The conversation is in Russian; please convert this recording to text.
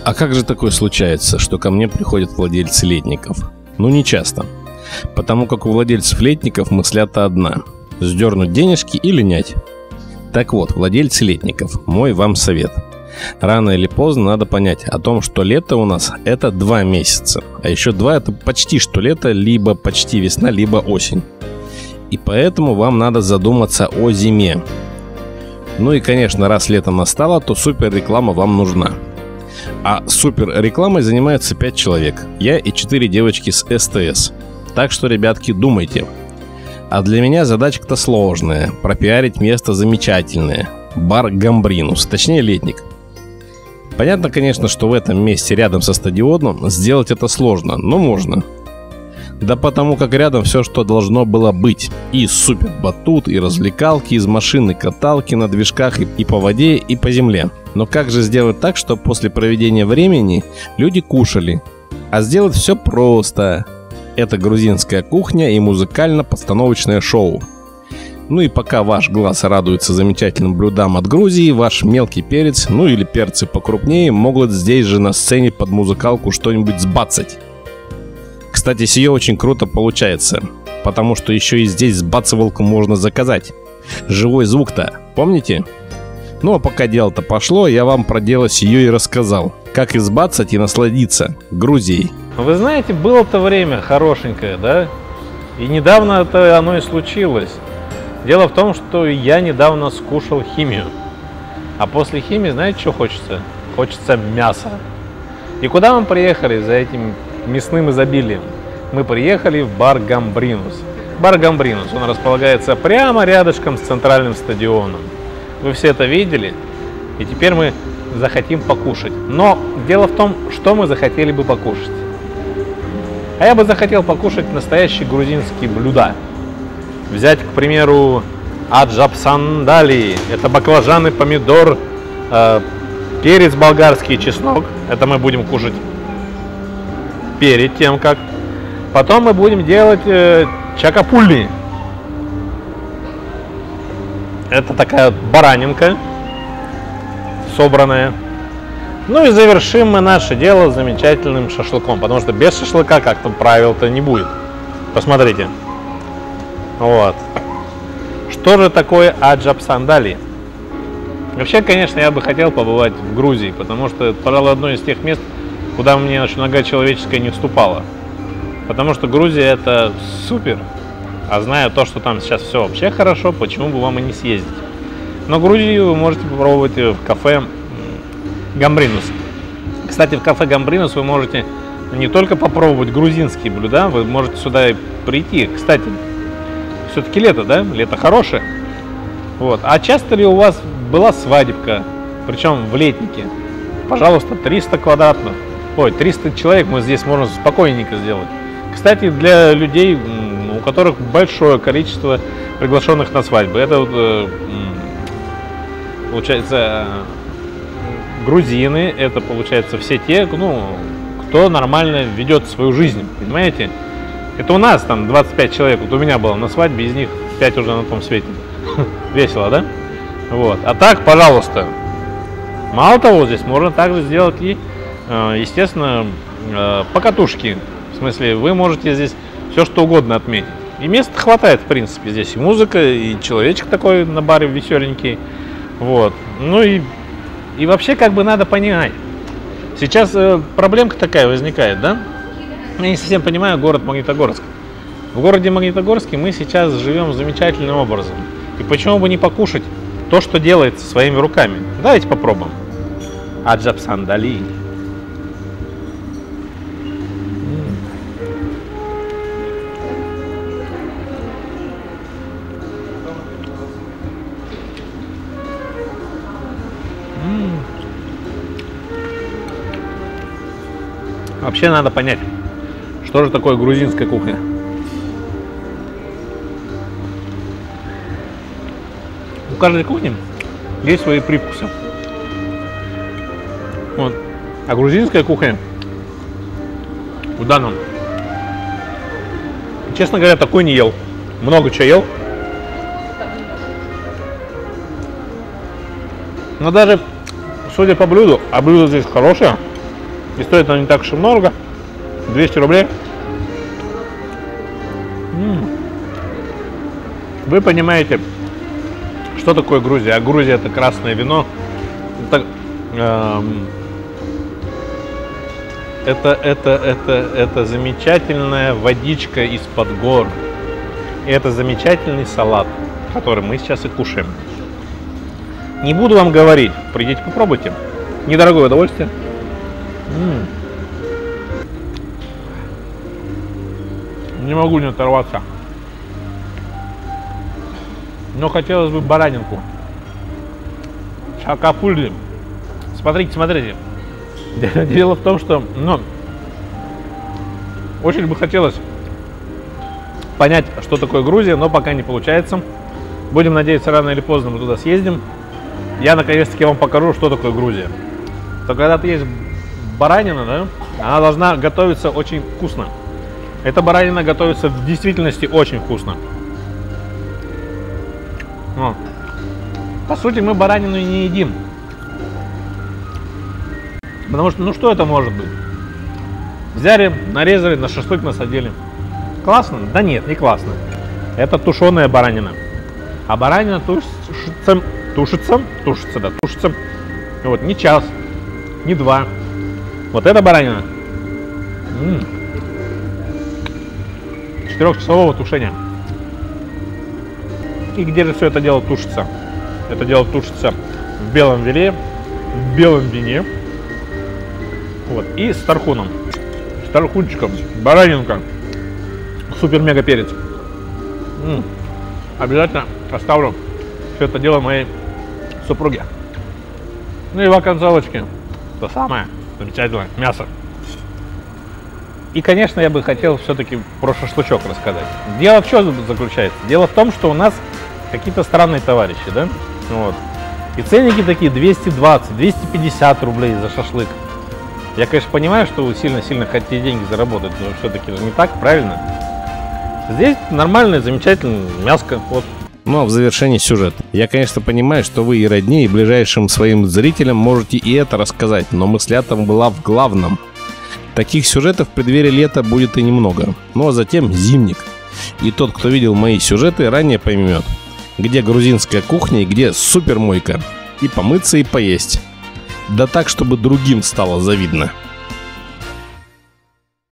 А как же такое случается, что ко мне приходят владельцы летников? Ну, не часто. Потому как у владельцев летников мысля-то одна – сдернуть денежки и линять. Так вот, владельцы летников, мой вам совет. Рано или поздно надо понять о том, что лето у нас – это 2 месяца. А еще 2 – это почти что лето, либо почти весна, либо осень. И поэтому вам надо задуматься о зиме. Ну и, конечно, раз лето настало, то супер реклама вам нужна. А супер рекламой занимаются 5 человек. Я и 4 девочки с СТС. Так что, ребятки, думайте. А для меня задачка-то сложная. Пропиарить место замечательное. Бар Гамбринус, точнее летник. Понятно, конечно, что в этом месте рядом со стадионом сделать это сложно, но можно. Да потому как рядом все, что должно было быть. И супер батут, и развлекалки, из машины каталки на движках и по воде, и по земле. Но как же сделать так, чтобы после проведения времени люди кушали? А сделать все просто. Это грузинская кухня и музыкально-постановочное шоу. Ну и пока ваш глаз радуется замечательным блюдам от Грузии, ваш мелкий перец, ну или перцы покрупнее, могут здесь же на сцене под музыкалку что-нибудь сбацать. Кстати, сие очень круто получается, потому что еще и здесь сбацывалку можно заказать. Живой звук-то, помните? Ну а пока дело-то пошло, я вам про дело сие и рассказал. Как избацать и насладиться Грузией. Вы знаете, было-то время хорошенькое, да? И недавно-то оно и случилось. Дело в том, что я недавно скушал химию. А после химии, знаете, что хочется? Хочется мяса. И куда мы приехали за этим мясным изобилием? Мы приехали в бар Гамбринус. Бар Гамбринус, он располагается прямо рядышком с центральным стадионом. Вы все это видели? И теперь мы захотим покушать. Но дело в том, что мы захотели бы покушать. А я бы захотел покушать настоящие грузинские блюда. Взять, к примеру, аджапсандали. Это баклажаны, помидор, перец болгарский и чеснок. Это мы будем кушать перед тем, как. Потом мы будем делать чакапулли. Это такая баранинка собранная. Ну и завершим мы наше дело замечательным шашлыком. Потому что без шашлыка как-то правил-то не будет. Посмотрите. Вот. Что же такое аджапсандали? Вообще, конечно, я бы хотел побывать в Грузии, потому что это, пожалуй, одно из тех мест, куда мне нога человеческая не вступала. Потому что Грузия – это супер. А зная то, что там сейчас все вообще хорошо, почему бы вам и не съездить? Но Грузию вы можете попробовать в кафе Гамбринус. Кстати, в кафе Гамбринус вы можете не только попробовать грузинские блюда, вы можете сюда и прийти. Кстати, все-таки лето, да? Лето хорошее. Вот. А часто ли у вас была свадебка, причем в летнике? Пожалуйста, 300 квадратных. Ой, 300 человек мы здесь можем спокойненько сделать. Кстати, для людей, у которых большое количество приглашенных на свадьбы. Это вот, получается, грузины, это, получается, все те, кто нормально ведет свою жизнь, понимаете? Это у нас там 25 человек, вот у меня было на свадьбе, из них 5 уже на том свете. Весело, да? Вот. А так, пожалуйста. Мало того, здесь можно также сделать и, естественно, покатушки. В смысле, вы можете здесь все что угодно отметить. И места хватает, в принципе, здесь и музыка, и человечек такой на баре веселенький. Вот. Ну и вообще, как бы надо понимать. Сейчас проблемка такая возникает, да? Я не совсем понимаю город Магнитогорск. В городе Магнитогорске мы сейчас живем замечательным образом. И почему бы не покушать то, что делается своими руками? Давайте попробуем. Аджапсандали. Вообще надо понять, что же такое грузинская кухня. У каждой кухни есть свои привкусы. Вот. А грузинская кухня в данном, честно говоря, такой не ел. Много чего ел. Но даже, судя по блюду, а блюдо здесь хорошее, И стоит она не так уж и много. 200 рублей. Вы понимаете, что такое Грузия? А Грузия — это красное вино. Это замечательная водичка из-под гор. И это замечательный салат, который мы сейчас и кушаем. Не буду вам говорить, придите попробуйте. Недорогое удовольствие. Не могу не оторваться. Но хотелось бы баранинку. Шакапульли. Смотрите, смотрите. Дело в том, что очень бы хотелось понять, что такое Грузия, но пока не получается. Будем надеяться, рано или поздно мы туда съездим. Я наконец-таки вам покажу, что такое Грузия. То когда есть баранина, да, она должна готовиться очень вкусно. Эта баранина готовится в действительности очень вкусно. Но, по сути, мы баранину и не едим. Потому что, ну что это может быть? Взяли, нарезали, на шашлык насадили. Классно? Да нет, не классно. Это тушеная баранина. А баранина тушится. Вот, не час, не два. Вот эта баранина 4-часового тушения. И где же все это дело тушится? Это дело тушится в белом вине, в белом вине. Вот, и с тархуном. С тархунчиком. Баранинка. Супер-мега перец. Обязательно оставлю все это дело моей супруге. Ну и в оконцовочке то самое замечательное мясо. И, конечно, я бы хотел все-таки про шашлычок рассказать. Дело в чем заключается? Дело в том, что у нас какие-то странные товарищи, да? Вот. И ценники такие 220-250 рублей за шашлык. Я, конечно, понимаю, что вы сильно-сильно хотите деньги заработать, но все-таки не так, правильно? Здесь нормальное, замечательное мяско. Вот. Ну а в завершении сюжет. Я, конечно, понимаю, что вы и родне, и ближайшим своим зрителям можете и это рассказать, но мысль-то была в главном. Таких сюжетов в преддверии лета будет и немного. Ну а затем зимник. И тот, кто видел мои сюжеты, ранее поймет, где грузинская кухня и где супермойка. И помыться, и поесть. Да так, чтобы другим стало завидно.